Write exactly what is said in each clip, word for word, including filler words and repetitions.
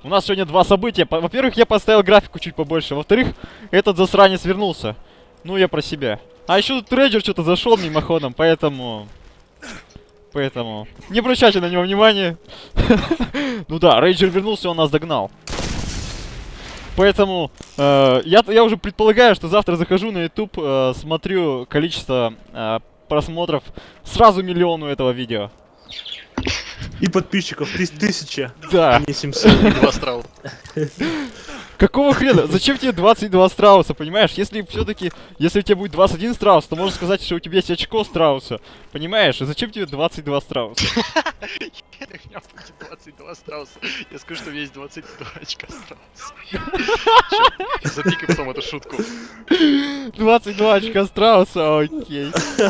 У нас сегодня два события. Во-первых, я поставил графику чуть побольше. Во-вторых, этот засранец вернулся. Ну, я про себя. А еще тут трейдер что-то зашел мимоходом, поэтому... Поэтому... Не обращайте на него внимания. Ну да, рейджер вернулся, он нас догнал. Поэтому э, я, я уже предполагаю, что завтра захожу на YouTube, э, смотрю количество э, просмотров. Сразу миллион у этого видео. И подписчиков тысяча. Да. Не семьсот. Два страуса. Какого хрена? Зачем тебе двадцать два страуса, понимаешь? Если все-таки, если у тебя будет двадцать один страус, то можно сказать, что у тебя есть очко страуса. Понимаешь? И зачем тебе двадцать два страуса? У меня будет двадцать два страуса. Я скажу, что у меня есть двадцать два очка страуса. Запикай потом эту шутку. двадцать два очка страуса, окей.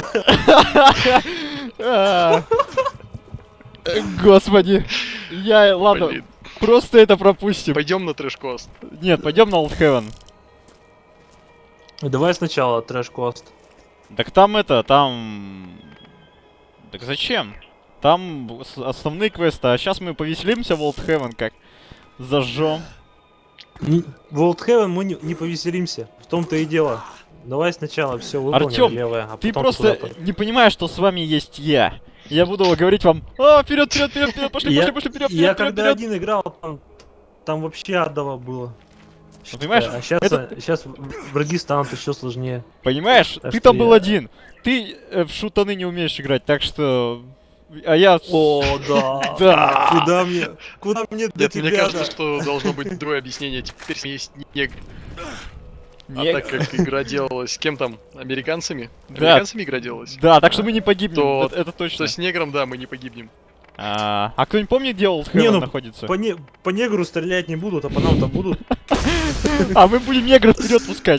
Господи. Я, ладно, Блин. просто это пропустим. Пойдем на трэш-кост. Нет, пойдем на Old Heaven. Давай сначала трэш-кост. Так там это, там... Так зачем? Там основные квесты, а сейчас мы повеселимся в Old Heaven как? Зажжем. В Old Heaven мы не, не повеселимся. В том-то и дело. Давай сначала все выполним Артём, левое, а ты потом просто куда-то. не понимаешь, что с вами есть я. Я буду говорить вам: а, вперед, вперед, вперед, вперед, пошли, Я- пошли, пошли, вперед, Я вперед, когда вперед. один играл, там, там вообще адово было. Ну, понимаешь, А сейчас, это- сейчас враги станут еще сложнее. Понимаешь, Так ты что там был я- один. Ты э, в шутаны не умеешь играть, так что... А я... О, да. Да. Куда мне? Куда мне до Нет, мне тебя? кажется, что должно быть другое объяснение. Теперь есть негр. А Не- так как игра делалась с кем там? Американцами? Да. Американцами игра делалась? Да, так что мы не погибнем, То- это, это точно. То с негром, да, мы не погибнем. А, а кто-нибудь помнит, где Old Не, Heaven ну, находится? По, не- по негру стрелять не будут, а по нам-то будут. А мы будем негров вперед пускать.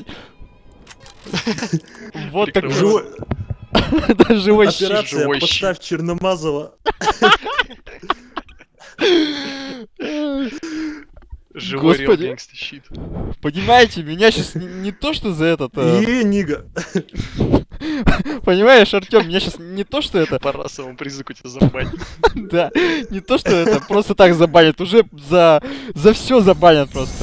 Вот так Прикрывать. Живой... Да, живой щит. Операция живой «Подставь Черномазова». Живой реал Господи. гэнгста щит. Понимаете, меня сейчас не, не то, что за этот... а, И Нига. Понимаешь, Артём, меня сейчас не то, что это... По расовому признаку тебя забанят. Да, не то, что это просто так забанят, уже за, за все забанят просто.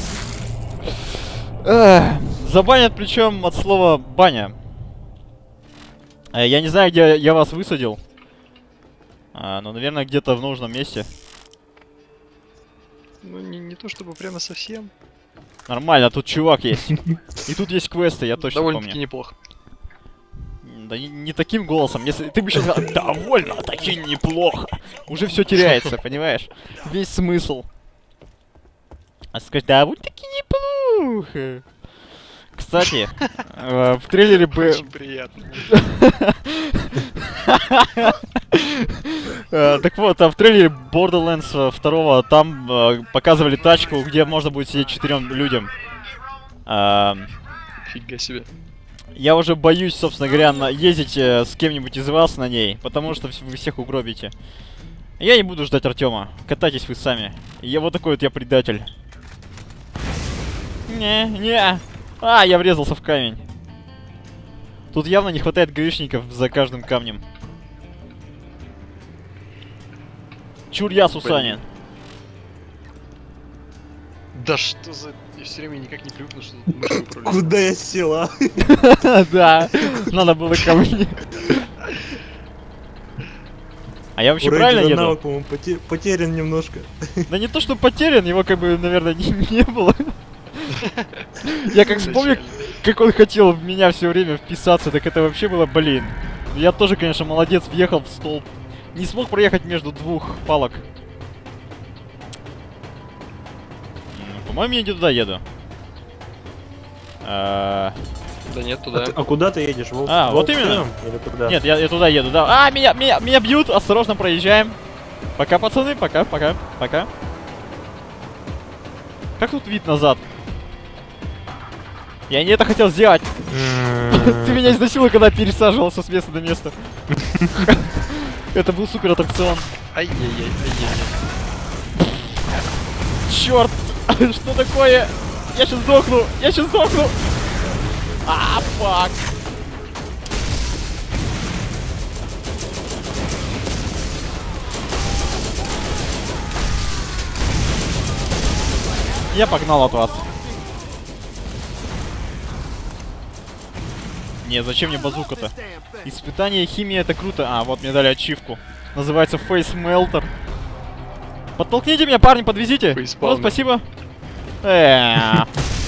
Эх, забанят причем от слова баня. Э, Я не знаю, где я вас высадил. А, но, наверное, где-то в нужном месте. Ну, не, не то чтобы прямо совсем. Нормально, тут чувак есть. И тут есть квесты, я точно Довольно-таки помню. неплохо. Да не, не таким голосом. Если ты бы еще сказал, довольно-таки неплохо. Уже все теряется, понимаешь? Весь смысл. А сказать, довольно-таки неплохо. Кстати, э, в трейлере бы... Очень приятно. Э, Так вот, а в трейлере Borderlands два там э, показывали тачку, где можно будет сидеть четырем людям. Эм, Фига себе. Я уже боюсь, собственно говоря, на- ездить э, с кем-нибудь из вас на ней, потому что вс- вы всех угробите. Я не буду ждать Артема. Катайтесь вы сами. Я вот такой вот я предатель. Не, не. А, я врезался в камень. Тут явно не хватает гаишников за каждым камнем. Чур я, Сусанин. Да что за... Я все время никак не привыкну, что тут мышкой управлять. Куда я села? Да, надо было ко мне. А я вообще У правильно Рейдера еду? навык, по-моему, поте- потерян немножко. Да не то, что потерян, его как бы, наверное, не, не было. Я как вспомню, как он хотел в меня все время вписаться, так это вообще было, блин. Я тоже, конечно, молодец, въехал в столб. Не смог проехать между двух палок. М, По-моему, я не туда еду. А, Да нет, А, туда. ты- а куда ты едешь? В- А, в вот Old именно. Heaven Или куда? Нет, я, я туда еду, да. А, меня, меня, меня бьют, осторожно, проезжаем. Пока, пацаны, пока, пока, пока. Как тут вид назад? Я не это хотел сделать. Ты меня изнасиловал, когда пересаживался с места на место. Это был супер аттракцион. Ай-яй-яй, ай-яй-яй. Черт! Что такое? Я сейчас сдохну! Я сейчас сдохну! А, фак! Я погнал от вас. Не, зачем мне базука-то? Испытание химии это круто. А, вот мне дали ачивку. Называется Face Melter. Подтолкните меня, парни, подвезите. Ну, спасибо. Э-э-э.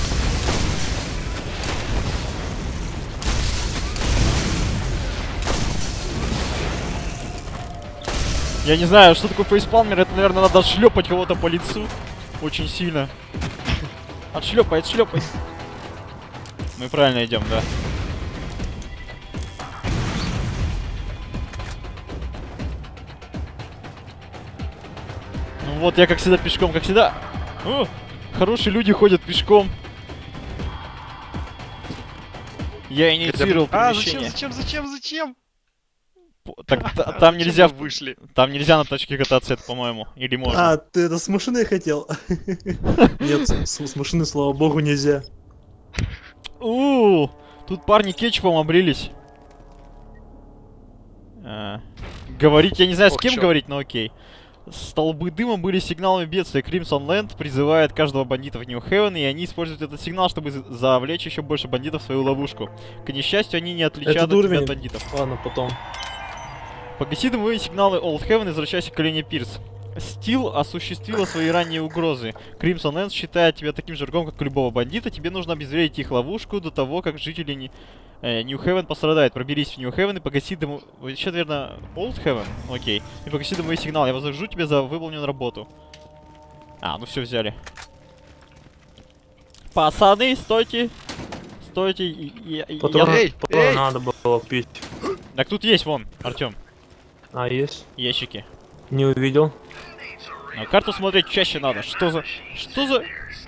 Я не знаю, что такое фейспалмер. Это, наверное, надо отшлепать кого-то по лицу. Очень сильно. Отшлепай, отшлепай. Мы правильно идем, да. Ну вот, я как всегда пешком, как всегда. О, хорошие люди ходят пешком. Я инициировал А, перемещение. зачем, зачем, зачем, зачем? Так та- там нельзя, вышли. там нельзя на тачке кататься, это, по-моему, или можно? А, ты это с машиной хотел? Нет, с с машины, слава богу, нельзя. У, тут парни кетчупом обрились. А, говорить, я не знаю, с Ох, кем чё. говорить, но окей. Столбы дыма были сигналами бедствия. Crimson Land призывает каждого бандита в Нью-Хевен, и они используют этот сигнал, чтобы за- завлечь еще больше бандитов в свою ловушку. К несчастью, они не отличают Этот от тебя уровень- от бандитов. Ладно, потом. Погаси дымовые сигналы Old Heaven и возвращайся к Колене Пирс. Стил осуществила свои ранние угрозы. Crimson End считает тебя таким же врагом, как и любого бандита. Тебе нужно обезвредить их ловушку до того, как жители не... э, Нью-Хевен пострадают. Проберись в Нью-Хевен и погаси дыму... Еще, наверное, Old Heaven? Окей. И погаси дымовые сигналы. Я возвращу тебя за выполненную работу. А, ну все, взяли. Пацаны, стойте. Стойте. и- и- и- Потом, я- Эй, потом эй! надо было пить. Так тут есть, вон, Артем. А, есть? Ящики. Не увидел. На карту смотреть чаще надо. Что за... Что за...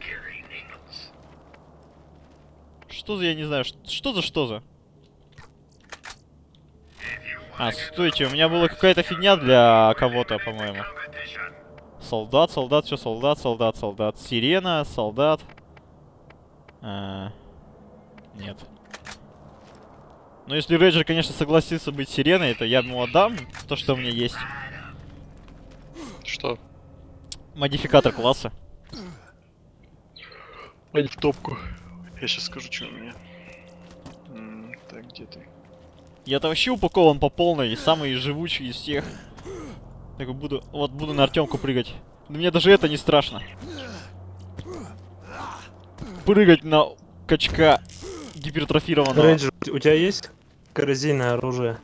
Что за, я не знаю, ш- что за, что за? А, стойте, у меня была какая-то фигня для кого-то, по-моему. Солдат, солдат, все, солдат, солдат, солдат. Сирена, солдат. А, нет. Ну, если Рейджер, конечно, согласится быть сиреной, то я ему отдам то, что у меня есть. Что? Модификатор класса. Пойди в топку. Я сейчас скажу, что у меня. М, Так, где ты? Я-то вообще упакован по полной, самый живучий из всех. Так буду, вот буду на Артемку прыгать. Но мне даже это не страшно. Прыгать на качка гипертрофированного. Рейнджер, у тебя есть коррозийное оружие?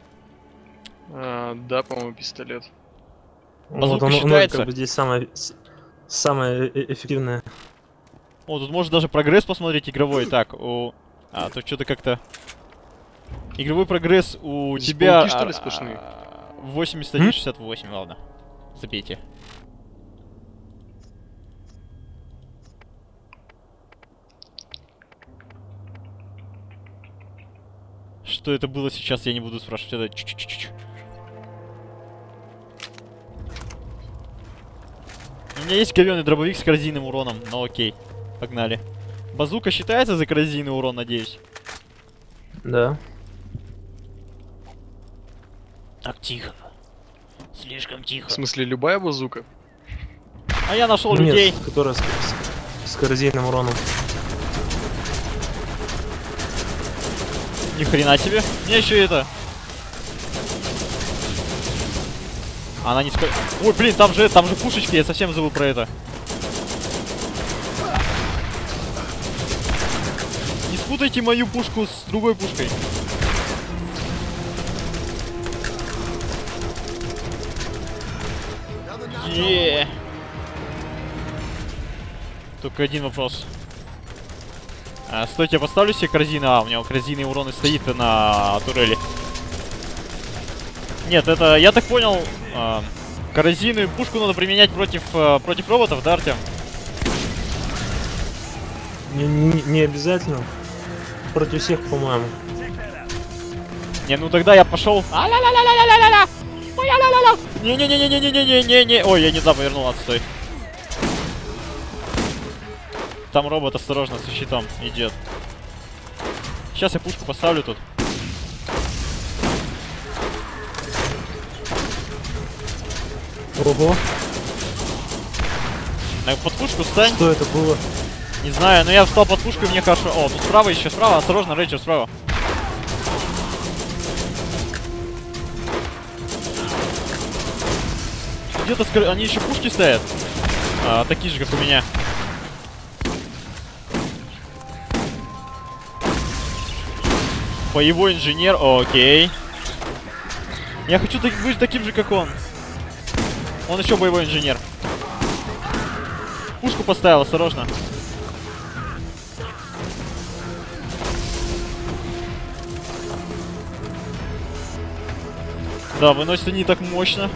А, да, по-моему, пистолет. Базука оно- оно считается? как бы здесь самое, с- самое э- эффективное. О, тут можно даже прогресс посмотреть игровой. Так, у... А, тут что-то как-то... Игровой прогресс у Здесь тебя... пауки, что ли, а, сплошные? а, восемьдесят один шестьдесят восемь, ладно. Забейте. Что это было сейчас, я не буду спрашивать. Это чу-чу-чу-чу. У меня есть говёный дробовик с коррозийным уроном, но окей. Погнали. Базука считается за коррозийный урон, надеюсь? Да. Так, тихо. Слишком тихо. В смысле, любая базука? А я нашел Нет, людей. которая с, с- с коррозийным уроном. Ни хрена себе. Мне еще это. Она не ска... Ой, блин, там же, там же пушечки, я совсем забыл про это. Не спутайте мою пушку с другой пушкой. Е. Только один вопрос. А, стойте, я поставлю себе корзину. А, у него корзинный урон и стоит на турели. Нет, это, я так понял, э, коррозийную пушку надо применять против, э, против роботов, да, Артем? Не, не- не обязательно. Против всех, по-моему. Не, ну тогда я пошел. А-ля-ля-ля-ля-ля-ля-ля! Ой-ля-ля-ля-ля! Не-не-не-не-не-не-не-не-не! Ой, я не туда повернул, отстой. Там робот, осторожно, со щитом идет. Сейчас я пушку поставлю тут. Ого. На под пушку встань. Что это было? Не знаю, но я встал под пушку и мне хорошо. О, тут справа еще, справа, осторожно, рейнджер справа. Где-то скр... они еще пушки ставят. А, такие же, как у меня. Боевой инженер, окей. Я хочу так, быть таким же, как он. Он еще боевой инженер. Пушку поставил, осторожно. Да, выносят они так мощно.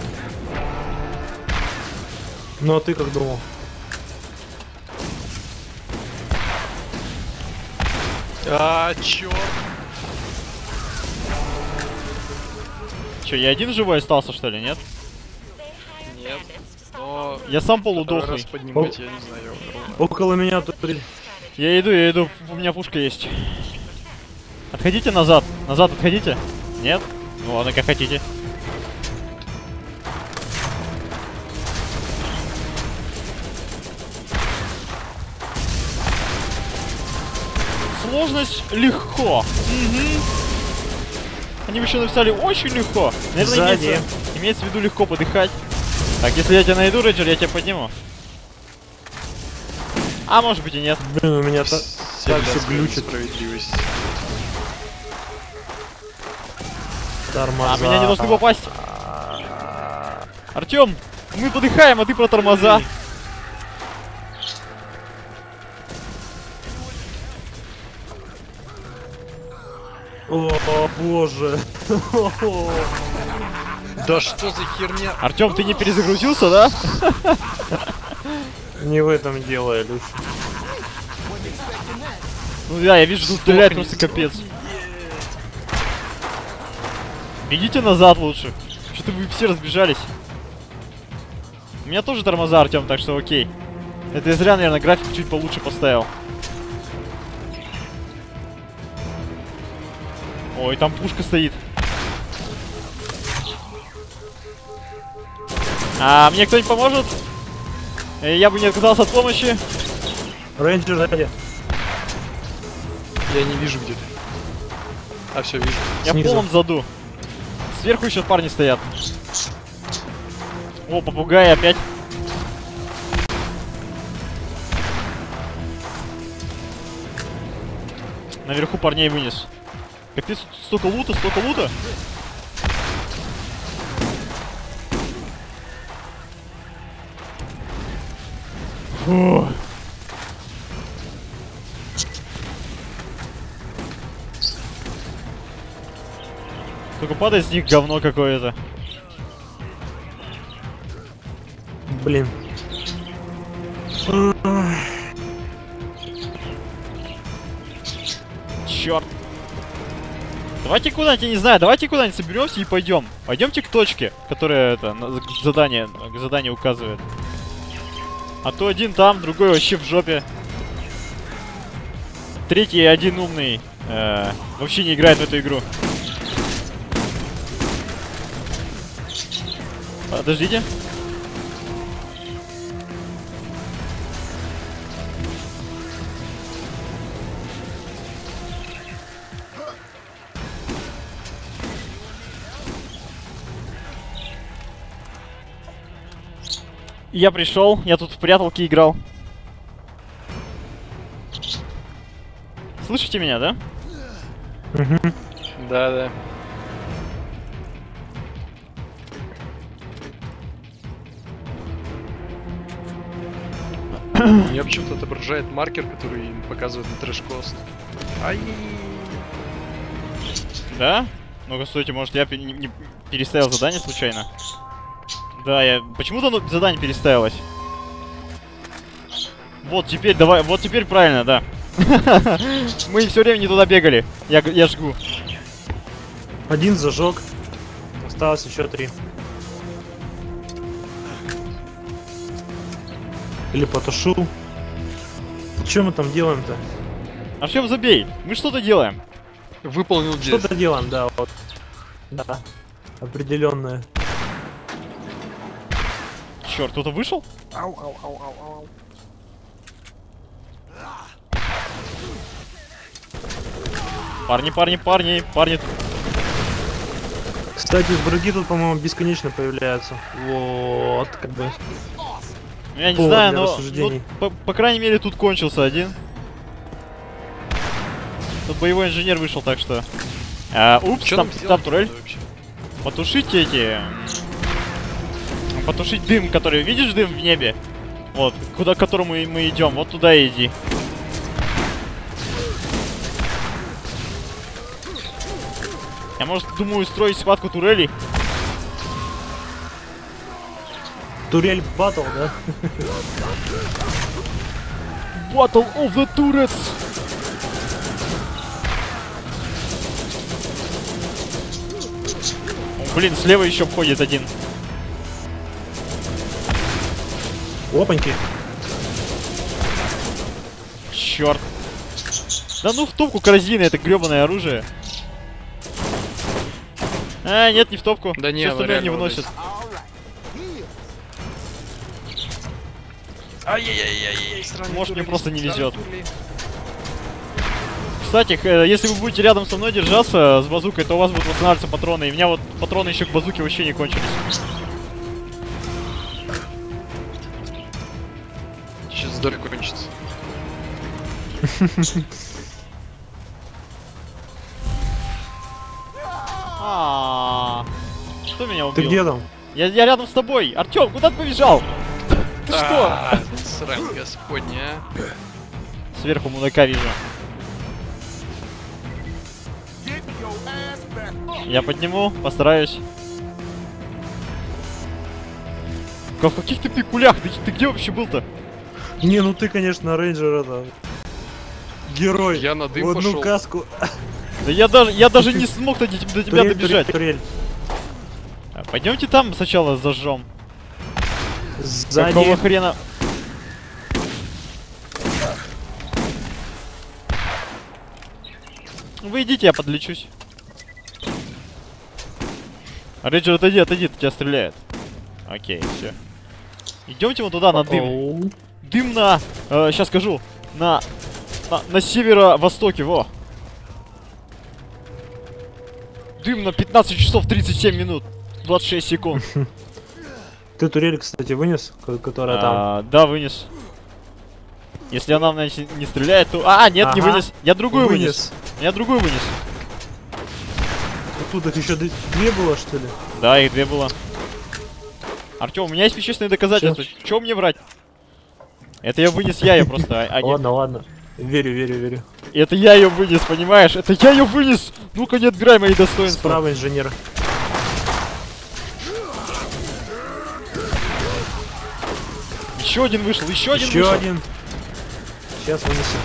Ну а ты как думал? А, чё? Че, я один живой остался, что ли, нет? Нет. Но... Я сам Второй полудохлый. раз поднимать, я не знаю, ровно. Около меня тут... Я иду, я иду, у меня пушка есть. Отходите назад, назад отходите. Нет? Ну ладно, как хотите. Сложность легко. Угу. Они еще написали очень легко. Наверное, имеется, имеется в виду легко подыхать. Так, если я тебя найду, Рейнджер, я тебя подниму. А может быть и нет. Блин, у меня так, так все глючит. Справедливость. Тормоза. А меня не должны попасть. Артем, мы подыхаем, а ты про тормоза. О, боже. Да что за херня? Артем, ты не перезагрузился, да? Не в этом дело, Илюш. Ну да, я вижу, тут стреляет просто капец. Бегите назад лучше. Что-то вы все разбежались. У меня тоже тормоза, Артем, так что окей. Это я зря, наверное, график чуть получше поставил. Ой, там пушка стоит. А мне кто-нибудь поможет? Я бы не отказался от помощи. Рейнджер сзади. Я не вижу, где ты. А, все, вижу. Я Снизу. в полном заду. Сверху еще парни стоят. О, попугай опять. Наверху парней вынес. Капец, столько лута, столько лута. Фу. Только падает с них говно какое-то. Блин. Черт. Давайте куда-нибудь, я не знаю, давайте куда-нибудь соберемся и пойдем. Пойдемте к точке, которая это на, к задание, к заданию указывает. А то один там, другой вообще в жопе. Третий один умный э, вообще не играет в эту игру. Подождите. Я пришел, я тут в пряталки играл. Слышите меня, да? Да, да. У меня почему-то отображает маркер, который показывает на трэш-кост. Ай! Да? Ну-ка, стойте, может я не, не переставил задание случайно? Да, я... Почему-то оно задание переставилось. Вот теперь, давай, вот теперь правильно, да. Мы все время не туда бегали. Я, я жгу. Один зажег. Осталось еще три. Или потушу. Что мы там делаем-то? Артем, забей. Мы что-то делаем. Выполнил здесь. Что-то делаем, да, вот. Да. Определенное. Черт, кто-то вышел? Ау, ау, ау, ау, ау. Парни, парни, парни, парни. Кстати, враги тут, по-моему, бесконечно появляются. Вот, как бы. Я не Повод знаю, для но, рассуждений. но по, по крайней мере тут кончился один. Тут боевой инженер вышел, так что. А, упс, Чё там, нам там делать турель. надо вообще? Потушите эти. м, Потушить дым, который. Видишь дым в небе? Вот, куда к которому и мы идем. Вот туда и иди. Я, может, думаю, устроить схватку турелей. Турель батл, да? Battle of the Turrets! О, блин, слева еще входит один. Опаньки. Черт. Да ну в топку корзины, это гребаное оружие. А, нет, не в топку. Да не, Все остальное не реально выносит. Ай-яй-яй-яй-яй, сраные Может, мне турели, просто не сраные везет. турели. Кстати, э, если вы будете рядом со мной держаться с базукой, то у вас будут восстанавливаться патроны. И у меня вот патроны еще к базуке вообще не кончились. Сейчас далеко кончится. А, кто меня убил? Ты где там? Я, я рядом с тобой. Артем, куда ты побежал? Ты что? А, срань господня. Сверху мудака вижу. Я подниму, постараюсь. Ка- В каких ты пикулях? Ты, ты где вообще был-то? Не, ну ты, конечно, рейнджер это. Герой. Я на дым В одну пошел. каску. Да я даже, я даже не смог до, до тебя Турель, добежать. турель, турель. А, пойдемте там сначала зажжем. Сзади. Какого хрена? Вы идите, я подлечусь. Рейджер, отойди, отойди, тебя стреляет. Окей, все. Идемте вон туда, на дым. Оу. Дым на... э, сейчас скажу. На... На, на северо-востоке, во. Дым на пятнадцать часов тридцать семь минут. двадцать шесть секунд. Ты турель, кстати, вынес, ко- которая там. А, да, вынес. Если она значит, не стреляет, то... А, нет, не Ага. вынес. Я другую вынес. Я другую вынес. Тут их еще д- две было, что ли? Да, их две было. Артем, у меня есть вещественные доказательства. Чего мне врать? Это я вынес я ее просто, а, а не... Ладно, ладно. Верю, верю, верю. Это я ее вынес, понимаешь? Это я ее вынес! Ну-ка, не отбирай мои достоинства. Справа инженер. Еще один вышел, еще один Еще вышел. один. Сейчас вынесу.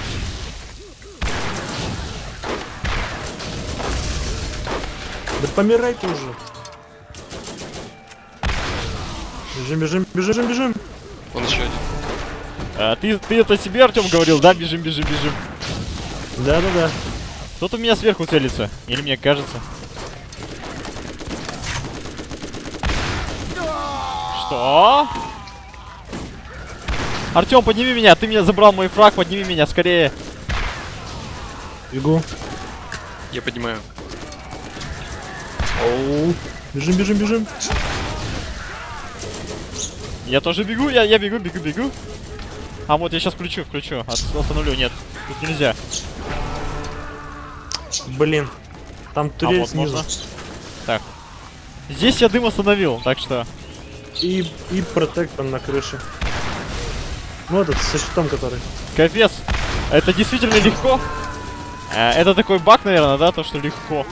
Да помирай ты уже. Бежим, бежим, бежим, бежим. Вон еще один. А, ты, ты это себе, Артем, говорил, да? Бежим, бежим, бежим. Да-да-да. Кто-то у меня сверху целится. Или мне кажется. Что? Артем, подними меня. Ты меня забрал мой фраг, подними меня скорее. Бегу. Я поднимаю. Оу. Бежим, бежим, бежим. Я тоже бегу, я, я бегу, бегу, бегу. А вот я сейчас включу, включу. От- Остановлю, нет. Тут нельзя. Блин. Там А турель вот снизу. можно. Так. Здесь я дым остановил, так что... И, и протектор на крыше. Ну этот, со щитом который. Капец. Это действительно легко? А, это такой баг, наверное, да? То, что легко.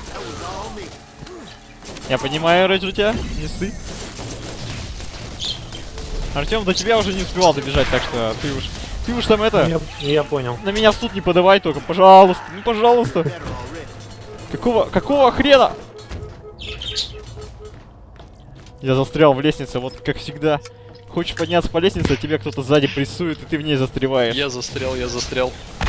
Я понимаю, Рейджер, тебя. Не ссы. Артем, до тебя уже не успевал добежать, так что ты уж... Ты уж там это... Я, я понял. На меня в суд не подавай только, пожалуйста. Ну, пожалуйста. Какого... Какого хрена? Я застрял в лестнице, вот как всегда. Хочешь подняться по лестнице, а тебя кто-то сзади прессует, и ты в ней застреваешь. Я застрял, я застрял.